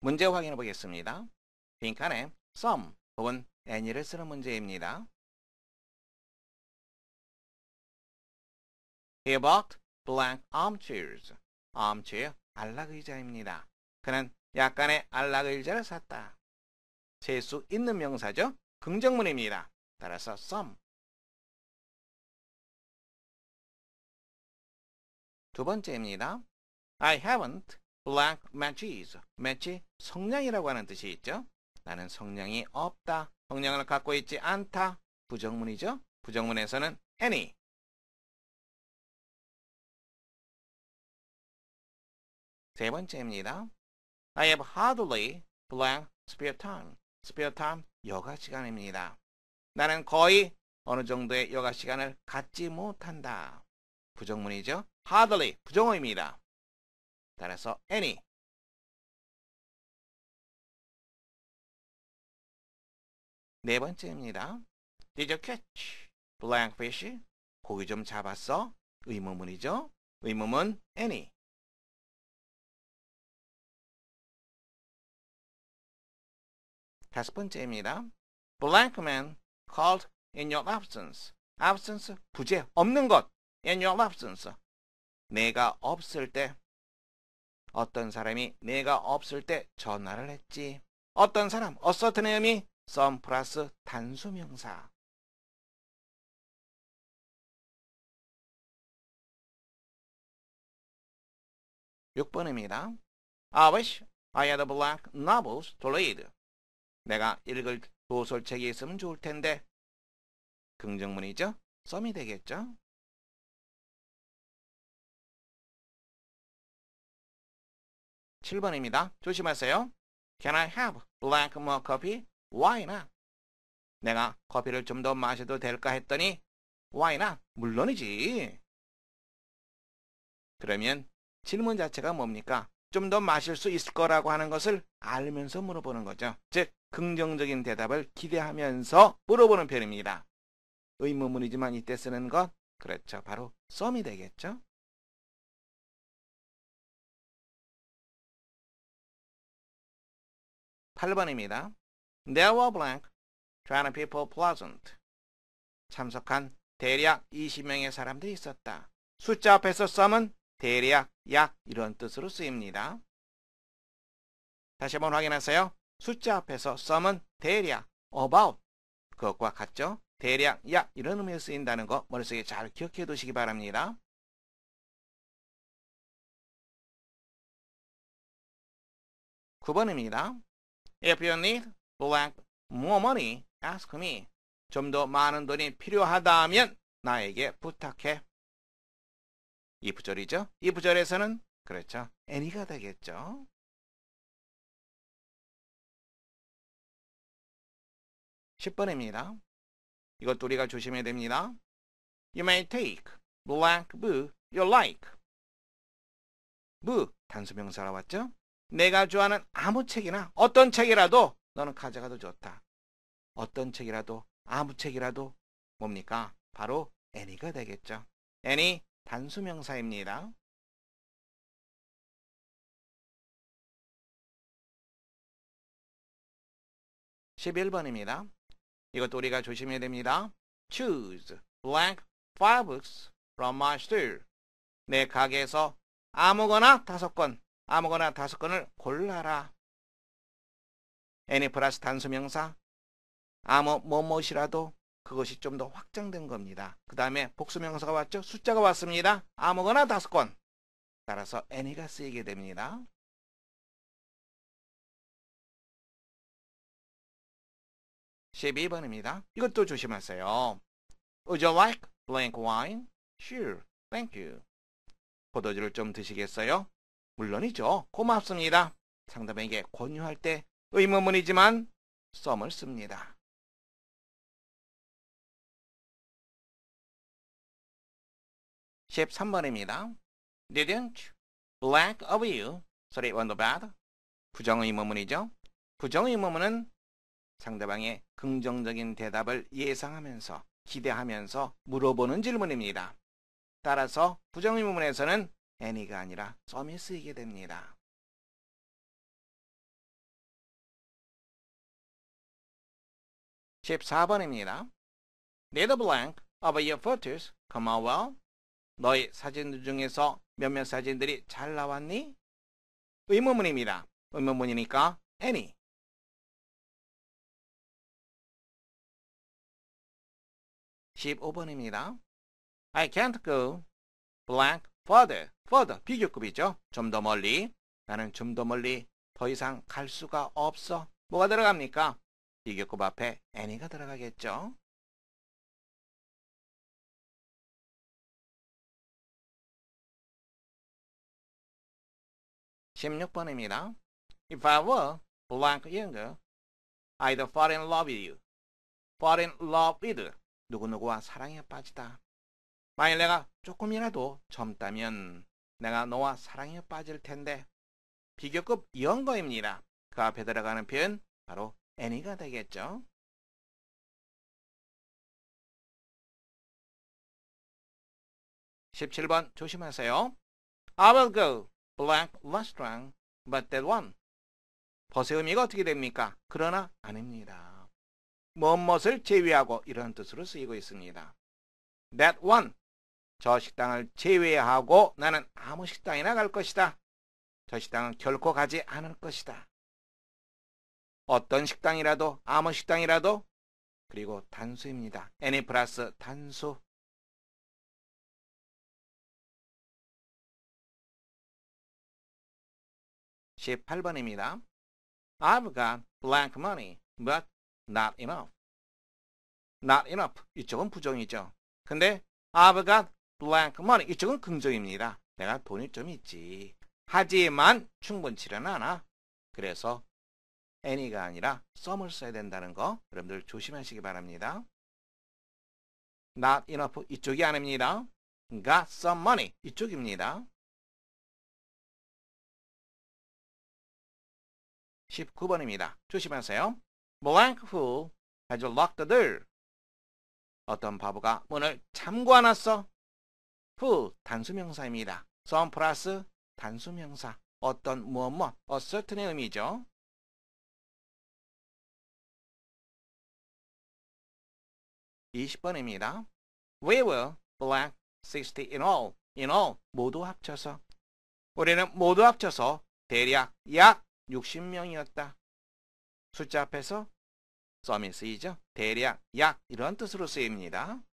문제 확인해 보겠습니다. 빈칸에 some 혹은 any를 쓰는 문제입니다. He bought blank armchairs. armchair, 안락의자입니다. 그는 약간의 안락의자를 샀다. 셀 수 있는 명사죠. 긍정문입니다. 따라서 some. 두 번째입니다. I haven't blank matches. match, 성냥이라고 하는 뜻이 있죠. 나는 성냥이 없다. 성냥을 갖고 있지 않다. 부정문이죠. 부정문에서는 any. 세 번째입니다. I have hardly blank spare time. spare time, 여가 시간입니다. 나는 거의 어느 정도의 여가 시간을 갖지 못한다. 부정문이죠. hardly, 부정어입니다. 따라서 any. 네 번째입니다. Did you catch blank fish? 고기 좀 잡았어? 의문문이죠. 의문문 any. 다섯 번째입니다. Blank man called in your absence. absence, 부재, 없는 것. in your absence. 내가 없을 때, 어떤 사람이 내가 없을 때 전화를 했지. 어떤 사람, a certain 의미, some 플러스 단수명사. 육 번입니다. I wish I had blank novels to read. 내가 읽을 소설책이 있으면 좋을 텐데. 긍정문이죠. some이 되겠죠. 7번입니다. 조심하세요. Can I have blank more coffee? Why not? 내가 커피를 좀 더 마셔도 될까 했더니 Why not? 물론이지. 그러면 질문 자체가 뭡니까? 좀 더 마실 수 있을 거라고 하는 것을 알면서 물어보는 거죠. 즉, 긍정적인 대답을 기대하면서 물어보는 표현입니다. 의문문이지만 이때 쓰는 것, 그렇죠. 바로 some이 되겠죠. 8번입니다. There were blank 20 people present. 참석한 대략 20명의 사람들이 있었다. 숫자 앞에서 some은 대략, 약 이런 뜻으로 쓰입니다. 다시 한번 확인하세요. 숫자 앞에서 some은 대략, about 그것과 같죠? 대략, 약 이런 의미로 쓰인다는 거 머릿속에 잘 기억해 두시기 바랍니다. 9번입니다. If you need blank more money, ask me. 좀 더 많은 돈이 필요하다면 나에게 부탁해. 이 부절이죠. 이 부절에서는 그렇죠. any가 되겠죠. 10번입니다. 이것도 우리가 조심해야 됩니다. You may take blank book you like. book, 단수명사가 왔죠? 내가 좋아하는 아무 책이나 어떤 책이라도 너는 가져가도 좋다. 어떤 책이라도 아무 책이라도 뭡니까? 바로 any가 되겠죠. any, 단수명사입니다. 11번입니다. 이것도 우리가 조심해야 됩니다. Choose blank 5 books from my store. 내 가게에서 아무거나 5권, 아무거나 5권을 골라라. any 플러스 단수명사, 아무 뭐뭇이라도 그것이 좀 더 확장된 겁니다. 그 다음에 복수명사가 왔죠? 숫자가 왔습니다. 아무거나 5권. 따라서 any가 쓰이게 됩니다. 12번입니다. 이것도 조심하세요. Would you like blank wine? Sure, thank you. 포도주를 좀 드시겠어요? 물론이죠. 고맙습니다. 상대방에게 권유할 때 의문문이지만 some을 씁니다. 13번입니다. Didn't blank of you sleep on the bed? 부정의문문이죠. 부정의문문은 상대방의 긍정적인 대답을 예상하면서 기대하면서 물어보는 질문입니다. 따라서 부정의문문에서는 any가 아니라 some이 쓰이게 됩니다. 14번입니다. Did the blank of your photos come out well? 너의 사진들 중에서 몇몇 사진들이 잘 나왔니? 의문문입니다. 의문문이니까 any. 15번입니다. I can't go blank further. further 비교급이죠. 좀 더 멀리. 나는 좀 더 멀리 더 이상 갈 수가 없어. 뭐가 들어갑니까? 비교급 앞에 any가 들어가겠죠. 16번입니다. If I were blank younger, I'd fall in love with you. fall in love with 누구누구와 사랑에 빠지다. 만일 내가 조금이라도 젊다면 내가 너와 사랑에 빠질 텐데 비교급 영거입니다. 그 앞에 들어가는 표현 바로 any가 되겠죠. 17번 조심하세요. I will go blank restaurant but that one. 벗의 의미가 어떻게 됩니까? 그러나 아닙니다. 무엇을 제외하고 이런 뜻으로 쓰이고 있습니다. That one. 저 식당을 제외하고 나는 아무 식당이나 갈 것이다. 저 식당은 결코 가지 않을 것이다. 어떤 식당이라도 아무 식당이라도 그리고 단수입니다. any 플러스 단수. 18번입니다. I've got blank money, but not enough. not enough. 이쪽은 부정이죠. 근데 I've got blank money. 이쪽은 긍정입니다. 내가 돈이 좀 있지. 하지만 충분치는 않아. 그래서 any가 아니라 some을 써야 된다는 거 여러분들 조심하시기 바랍니다. not enough. 이쪽이 아닙니다. got some money. 이쪽입니다. 19번입니다. 조심하세요. Blank fool has locked the door. 어떤 바보가 문을 잠궈 놨어. fool 단수명사입니다. some 플러스 단수명사. 어떤 무엇 a certain의 의미죠. 20번입니다. We were blank 60 in all. in all 모두 합쳐서. 우리는 모두 합쳐서 대략 약 60명이었다. 숫자 앞에서 some이 쓰이죠. 대략 약 이런 뜻으로 쓰입니다.